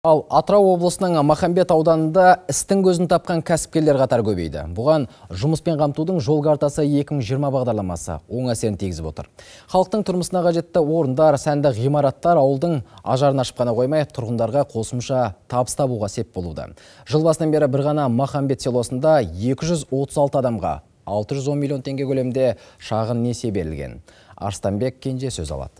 Ал Атырау облысының Махамбет ауданында істің көзін тапқан кәсіпкерлер қатар көбейді. Бұған жұмыспен қамтудың жол картасы 2020 бағдарламасы оң әсерін тигізіп отыр. Халықтың тұрмысына қажетті орындар, сәнді ғимараттар ауылдың ажарын ашып қана қоймай, тұрғындарға қосымша табыс табуға сеп болуда. Жыл басынан бері бір ғана Махамбет селосында 236 адамға 610 миллион теңге көлемде шағын несие берілген. Арыстанбек Кенже сөз алады.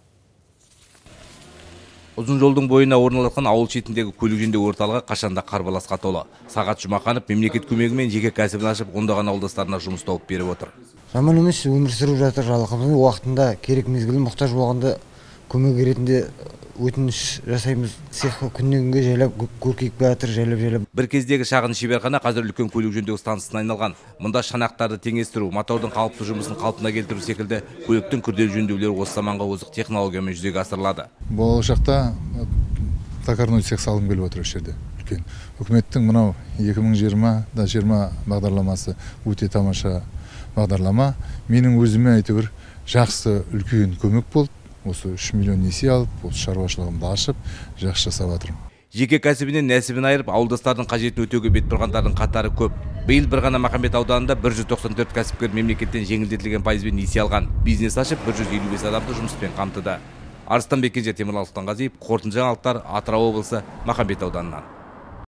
Ұзын жолдың бойына орналасқан ауыл шетіндегі көлік жөндеу орталығы қашанда қарбаласқа толы. Сағат Жұмақанов мемлекет көмегімен жеке кәсібін ашып, ондаған ауылдастарына жұмыс тауып беріп отыр. Жаман емес, өмір сүріп жатыр, жалақымыз уақытында керек мезгілі мұқтаж болғанда көмек ретінде өтініш жасаймыз. Цех күннен күнге жайлап көркейіп жатыр, жайлап. Бір кездегі шағын шеберхана қазір үлкен көлік жөндеу станциясына айналған. Мұнда шанақтарды теңестіру, мотордың қалыпты жұмысын қалпына келтіру секілді көліктің күрделі жөндеулері осы заманға озық технологиямен жүзеге асырылады. Болашақта токарной цех салым келіп отыр осы жерде. Үлкен үкіметтің мынау 2020 бағдарламасы өте тамаша бағдарлама. Менің өзіме әйтеуір жақсы үлкен көмек болды. Осы 3 миллион несие алып, осы шаруашылығымды ашып, жақсы жасап жатырмын. Жеке кәсібінен нәсібін айырып, ауылдастардың қажетін өтеуге бет бұрғандардың қатары көп. Биыл бір ғана Махамбет ауданында 194 кәсіпкер мемлекеттен жеңілдетілген пайызбен несие алған. Бизнес ашып, 155 адамды жұмыспен қамтыды. Арыстанбек Кенже, Темірлан Сұлтанғазиев, қорытынды жаңалықтар, Атырау облысы, Махамбет ауданынан.